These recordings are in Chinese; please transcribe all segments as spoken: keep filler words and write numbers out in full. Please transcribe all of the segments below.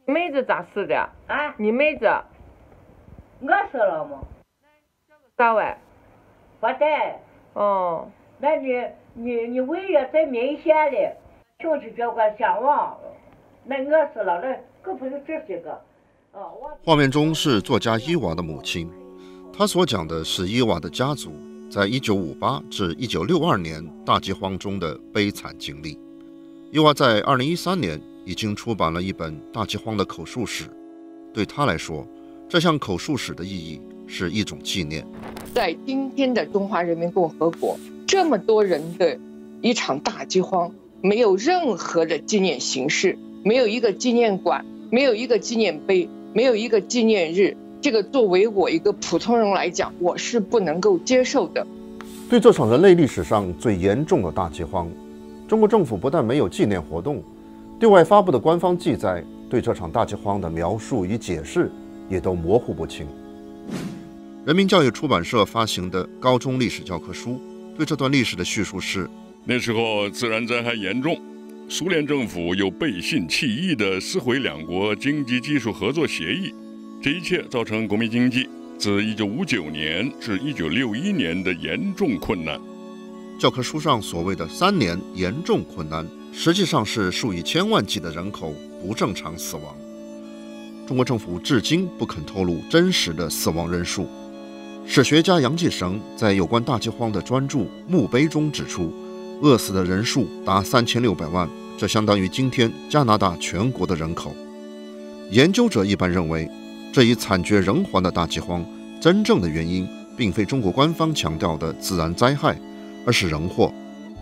妹子咋死的？ 啊， 你妹子？ 我死了吗？ 咋喂？ 不对。 哦。 那你你你为了在明显的兄弟这个相望，那我死了，那可不是这些个。哦，我。 画面中是作家伊娃的母亲，她所讲的是伊娃的家族在一九五八至一九六二年大饥荒中的悲惨经历。伊娃在二零一三年已经出版了一本大饥荒的口述史，对她来说，这项口述史的意义是一种纪念。 在今天的中华人民共和国，这么多人的一场大饥荒，没有任何的纪念形式，没有一个纪念馆，没有一个纪念碑，没有一个纪念日，这个作为我一个普通人来讲，我是不能够接受的。 对这场人类历史上最严重的大饥荒，中国政府不但没有纪念活动，对外发布的官方记载对这场大饥荒的描述与解释也都模糊不清。人民教育出版社发行的高中历史教科书对这段历史的叙述是： 那时候自然灾害严重，苏联政府又背信弃义地撕毁两国经济技术合作协议，这一切造成国民经济自一九五九年至一九六一年的严重困难。 教科书上所谓的三年严重困难，实际上是数以千万计的人口不正常死亡。中国政府至今不肯透露真实的死亡人数。史学家杨继绳在有关大饥荒的专著《墓碑》中指出，饿死的人数达三千六百万，这相当于今天加拿大全国的人口。研究者一般认为，这一惨绝人寰的大饥荒，真正的原因并非中国官方强调的自然灾害，而是人祸。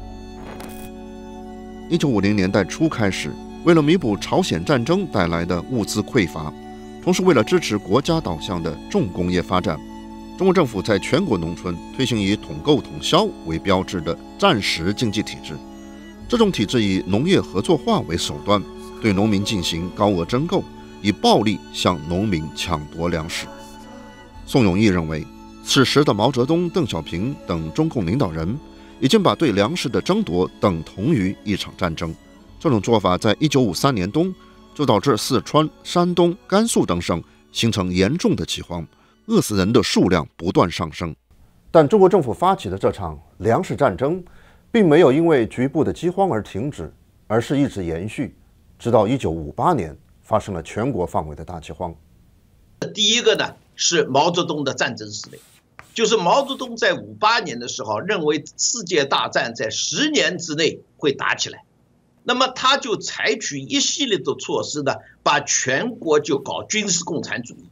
一九五零年代初开始，为了弥补朝鲜战争带来的物资匮乏，同时为了支持国家导向的重工业发展，中国政府在全国农村推行以统购统销为标志的战时经济体制。这种体制以农业合作化为手段，对农民进行高额征购，以暴力向农民抢夺粮食。宋永毅认为，此时的毛泽东、邓小平等中共领导人已经把对粮食的争夺等同于一场战争。这种做法在一九五三年冬就导致四川、山东、甘肃等省形成严重的饥荒，饿死人的数量不断上升。但中国政府发起的这场粮食战争并没有因为局部的饥荒而停止，而是一直延续，直到一九五八年发生了全国范围的大饥荒。 第一个呢是毛泽东的战争思维，就是毛泽东在五八年的时候认为世界大战在十年之内会打起来，那么他就采取一系列的措施呢，把全国就搞军事共产主义。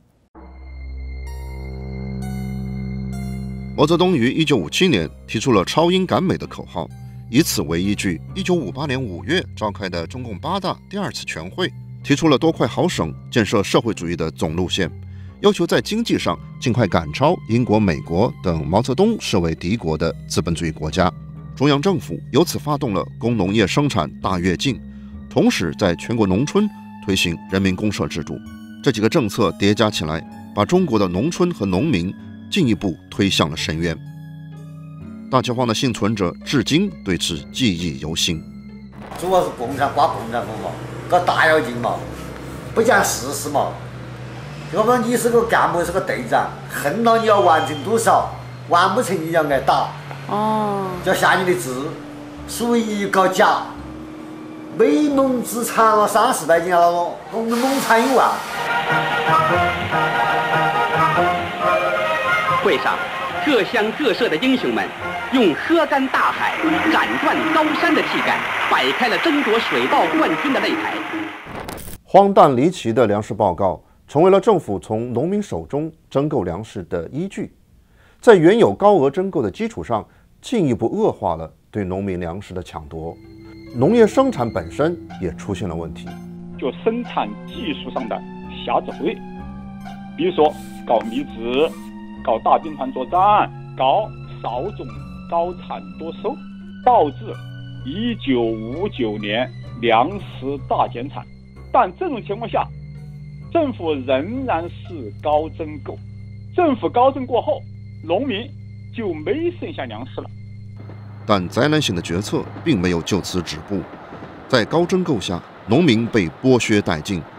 毛泽东于一九五七年提出了超英赶美的口号，以此为依据，一九五八年五月召开的中共八大第二次全会提出了多快好省建设社会主义的总路线，要求在经济上尽快赶超英国、美国等毛泽东视为敌国的资本主义国家。中央政府由此发动了工农业生产大跃进，同时在全国农村推行人民公社制度。这几个政策叠加起来，把中国的农村和农民进一步推向了深渊。大饥荒的幸存者至今对此记忆犹新。 主要是共产刮共产风嘛，搞大跃进嘛，不讲事实嘛。要不然你是个干部，是个队长，恨了你要完成多少，完不成你要挨打。哦，就要下你的字，所以搞假。美农自产了三四百斤了，我们农产有啊。 会上，各乡各社的英雄们用喝干大海、斩断高山的气概，摆开了争夺水稻冠军的擂台。 荒诞离奇的粮食报告成为了政府从农民手中征购粮食的依据，在原有高额征购的基础上，进一步恶化了对农民粮食的抢夺，农业生产本身也出现了问题。 就生产技术上的瞎走位，比如说搞迷植、搞大兵团作战、搞少种高产多收，导致一九五九年粮食大减产。但这种情况下，政府仍然是高征购。政府高征过后，农民就没剩下粮食了。 但灾难性的决策并没有就此止步，在高征购下，农民被剥削殆尽，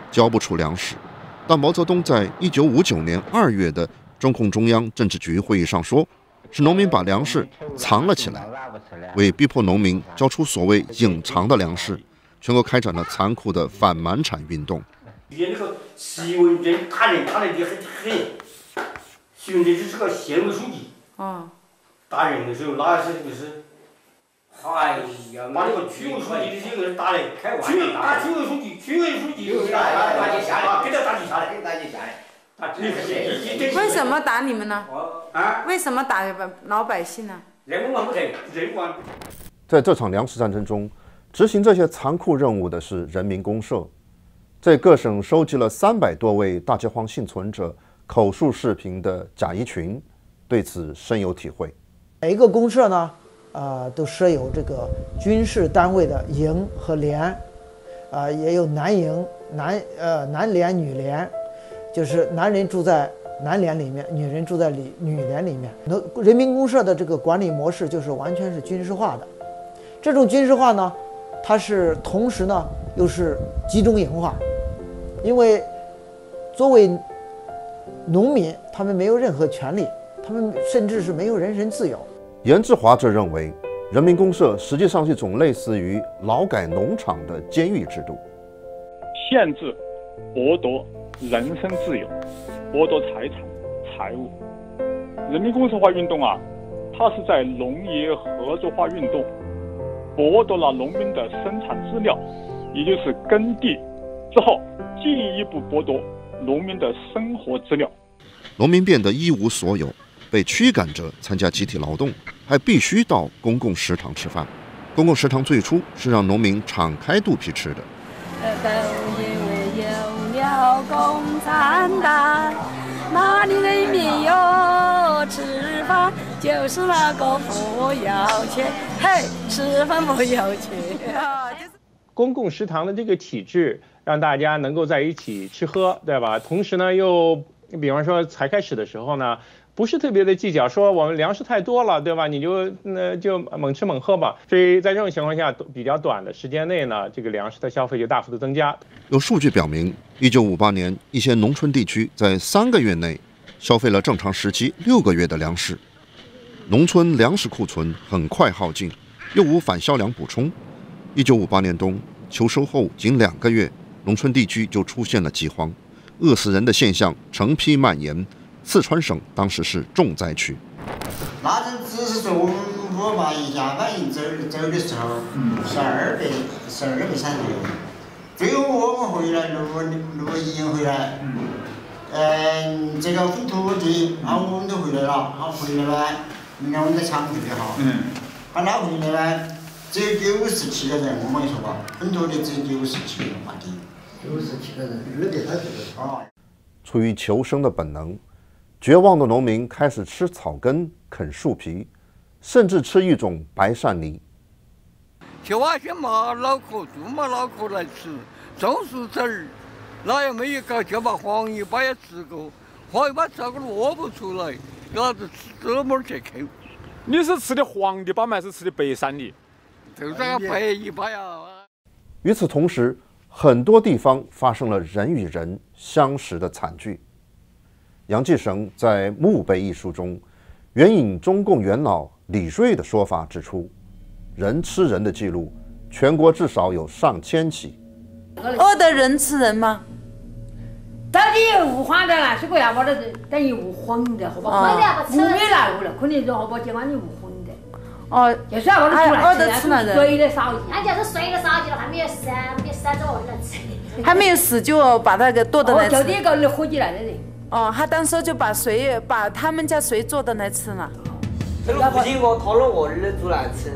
交不出粮食。但毛泽东在一九五九年二月的中共中央政治局会议上说，是农民把粮食藏了起来。为逼迫农民交出所谓隐藏的粮食，全国开展了残酷的反满产运动。 那个习文珍打人打得很狠，习文珍是个县委书记， 啊， 打人的时候那是就是，哎呀，把那个区委书记的几个人打的，开玩笑打区委书记，区委书记就打打起下来，给他打起下来，给打起下来。 为什么打你们呢？啊？为什么打老百姓呢？ 人管不成，人管。 在这场粮食战争中，执行这些残酷任务的是人民公社。在各省收集了三百多位大饥荒幸存者口述视频的贾一群对此深有体会。 每一个公社呢，呃，都设有这个军事单位的营和连，啊、呃，也有男营、男呃男连、女连，就是男人住在男连里面，女人住在里女连里面。那人民公社的这个管理模式就是完全是军事化的。这种军事化呢，它是同时呢又是集中营化。因为作为农民，他们没有任何权利，他们甚至是没有人身自由。 严志华则认为，人民公社实际上是一种类似于劳改农场的监狱制度， 限制、剥夺人身自由，剥夺财产、财物。人民公社化运动啊，它是在农业合作化运动，剥夺了农民的生产资料，也就是耕地之后，进一步剥夺农民的生活资料。 农民变得一无所有，被驱赶着参加集体劳动，还必须到公共食堂吃饭。公共食堂最初是让农民敞开肚皮吃的。 都因为有了共产党，哪里人民有吃饭，就是那个不要钱，嘿，吃饭不要钱。 公共食堂的这个体制，让大家能够在一起吃喝，对吧？同时呢，又比方说才开始的时候呢，不是特别的计较，说我们粮食太多了，对吧？你就那就猛吃猛喝吧。所以在这种情况下，比较短的时间内呢，这个粮食的消费就大幅的增加。 有数据表明，一九五八年，一些农村地区在三个月内消费了正常时期六个月的粮食，农村粮食库存很快耗尽，又无返销粮补充。一九五八年冬，秋收后仅两个月，农村地区就出现了饥荒，饿死人的现象成批蔓延。四川省当时是重灾区。 那阵只是说我们我嘛一家反映走走的时候，十二百十二百三十六，最后我们回来六六一回来，嗯，这个分土地，然后我们都回来了，然后回来呢，明天我们在抢特别好，嗯，他拿回来呢，只有九十七个人，我跟你说吧，分土地只有九十七个人换地，九十七个人，日得他这个啊。 出于求生的本能，绝望的农民开始吃草根、啃树皮，甚至吃一种白鳝泥。 就挖些马脑壳、猪马脑壳来吃，松树籽儿，那也没有搞，就把黄一把也吃过，黄一把吃个萝卜出来，老子吃这么去抠。 你是吃的黄的粑还是吃的白鳝泥？ 就这个白一把呀。 与此同时，很多地方发生了人与人相食的惨剧。杨继绳在《墓碑》一书中，援引中共元老李瑞的说法指出，人吃人的记录，全国至少有上千起。 饿的人吃人吗？ 到底无荒的啦，是个要把它等于无荤的，好不好？无没来过了，肯定是好不好？结果你无荤的。 哦， 就是要把它出来饿的吃了人。 水的烧鸡，那就是水的烧鸡了，还没有死，没死之后就能吃。 还没有死就把它给剁的来吃。 哦，就这个活起来的人。 哦，他当时就把水把他们家水做的来吃了。 这个不行，我掏了我儿煮来吃。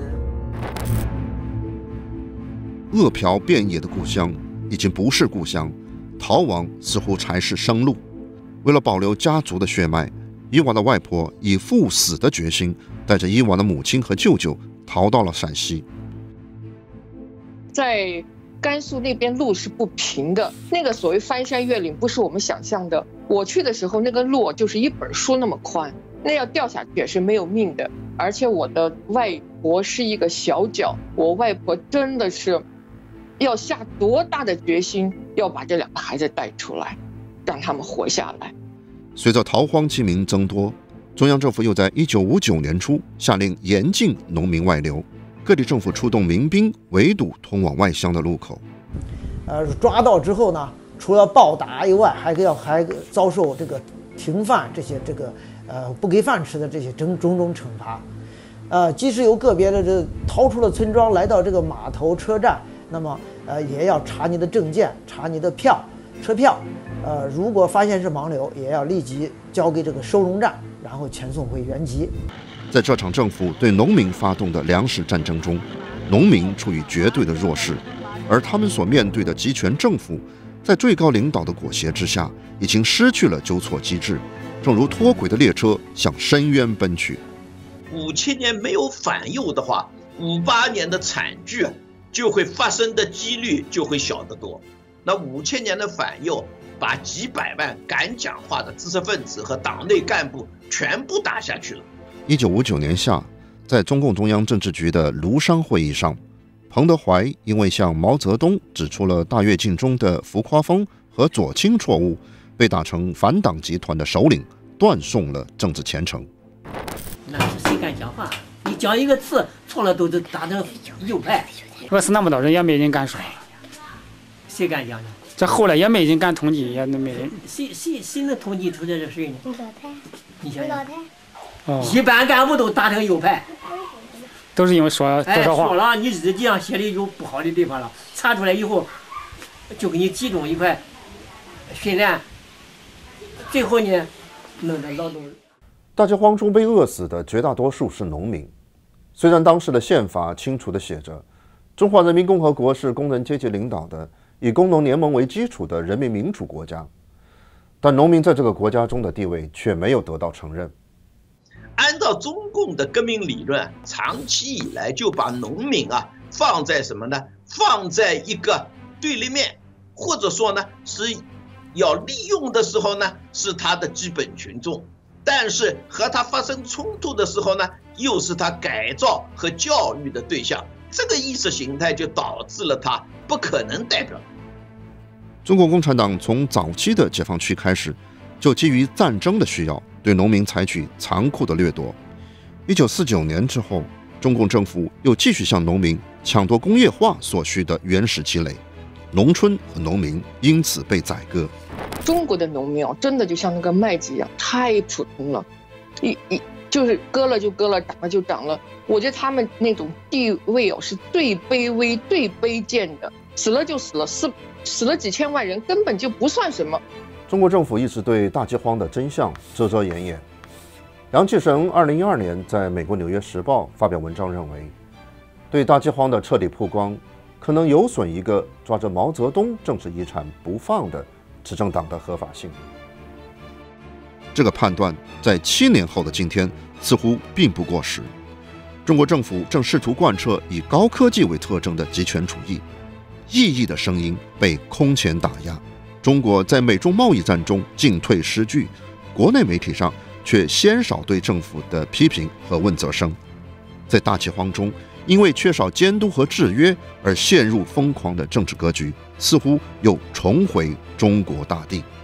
饿殍遍野的故乡已经不是故乡，逃亡似乎才是生路。为了保留家族的血脉，伊娃的外婆以赴死的决心，带着伊娃的母亲和舅舅逃到了陕西。 在甘肃那边路是不平的，那个所谓翻山越岭不是我们想象的。我去的时候，那个路就是一本书那么宽，那要掉下去也是没有命的。而且我的外婆是一个小脚，我外婆真的是要下多大的决心，要把这两个孩子带出来，让他们活下来。 随着逃荒饥民增多，中央政府又在一九五九年初下令严禁农民外流，各地政府出动民兵围堵通往外乡的路口。 呃，抓到之后呢，除了暴打以外，还要还遭受这个停饭这些这个呃不给饭吃的这些种种种惩罚。呃，即使有个别的这逃出了村庄，来到这个码头车站，那么呃也要查你的证件，查你的票车票。呃，如果发现是盲流，也要立即交给这个收容站，然后遣送回原籍。 在这场政府对农民发动的粮食战争中，农民处于绝对的弱势，而他们所面对的集权政府，在最高领导的裹挟之下，已经失去了纠错机制，正如脱轨的列车向深渊奔去。 五七年没有反右的话，五八年的惨剧就会发生的几率就会小得多。那五千年的反右，把几百万敢讲话的知识分子和党内干部全部打下去了。 一九五九年夏，在中共中央政治局的庐山会议上，彭德怀因为向毛泽东指出了大跃进中的浮夸风和左倾错误，被打成反党集团的首领，断送了政治前程。 那是谁敢讲话？你讲一个字错了，都是打成右派。 若是那么多人，也没人敢说。 谁敢讲呢？ 这后来也没人敢统计，也没人。 谁谁谁能统计出这是谁呢？ 老太， 你想想。 哦。 一般干部都打成右派。 都是因为说多少话。 哎，说了，你日记上写的有不好的地方了，查出来以后，就给你集中一块训练，最后呢，弄得劳动。 大饥荒中被饿死的绝大多数是农民。虽然当时的宪法清楚地写着，中华人民共和国是工人阶级领导的，以工农联盟为基础的人民民主国家，但农民在这个国家中的地位却没有得到承认。 按照中共的革命理论，长期以来就把农民啊放在什么呢？放在一个对立面，或者说呢是要利用的时候呢是他的基本群众，但是和他发生冲突的时候呢，又是他改造和教育的对象。这个意识形态就导致了他不可能代表。 中国共产党从早期的解放区开始，就基于战争的需要，对农民采取残酷的掠夺。一九四九年之后，中共政府又继续向农民抢夺工业化所需的原始积累，农村和农民因此被宰割。 中国的农民啊，真的就像那个麦子一样，太普通了，一一就是割了就割了，长了就长了。我觉得他们那种地位哦，是最卑微、最卑贱的，死了就死了，死死了几千万人，根本就不算什么。 中国政府一直对大饥荒的真相遮遮掩掩。杨继绳二零一二年在美国《纽约时报》发表文章，认为对大饥荒的彻底曝光，可能有损一个抓着毛泽东政治遗产不放的执政党的合法性。这个判断在七年后的今天似乎并不过时。中国政府正试图贯彻以高科技为特征的极权主义，异议的声音被空前打压。中国在美中贸易战中进退失据，国内媒体上却鲜少对政府的批评和问责声。在大饥荒中，因为缺少监督和制约而陷入疯狂的政治格局，似乎又重回中国大地。